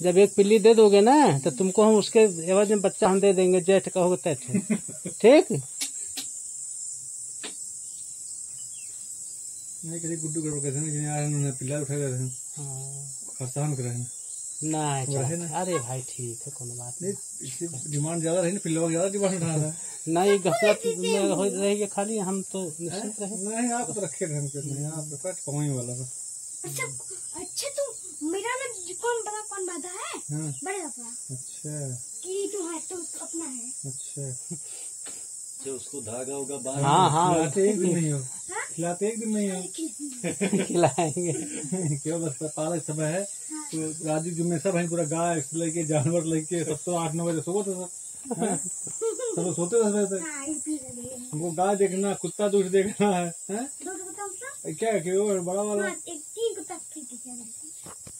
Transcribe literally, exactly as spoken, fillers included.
जब एक पिल्ली दे दोगे ना तो तुमको हम उसके एवज में बच्चा हम दे देंगे, जेठ कहोगे तैठ। ठीक। नहीं कभी गुड्डू गड़बड़ करते हैं जिन्हें यार उन्होंने पिल्ला उठा कर हैं। हाँ खर्चान कर रहे हैं नहीं। अरे भाई ठीक है, कोई बात नहीं। इसकी डिमांड ज्यादा रही ना, पिल्लों की ज्यादा डिमांड उठा रहा है। नहीं गफलत हो रहेगी खाली, हम तो निश्चिंत रहे। नहीं आप तो रखे रहे नहीं, आप तो कमाई वाला बस। अच्छा अच्छा तू मेरा ना कौन बड़ा कौन बाधा है? हाँ। बड़े पापा। अच्छा कि तू है तो अपना है। अच्छा जो उसको धागा होगा बाहर। हाँ हाँ खिलाते एक दिन नहीं हो, खिलाते एक दिन नहीं हो। खिलाएंगे क्यों बस पालक समय है तो राजू जुम्मे सब है, पूरा गाय लेके जानवर लेके सब तो आठ नौ बजे सोते थे सब सोते थे। हमको गाय देखना, कुत्ता दूध देखना है, है? क्या क्या बड़ा वाला।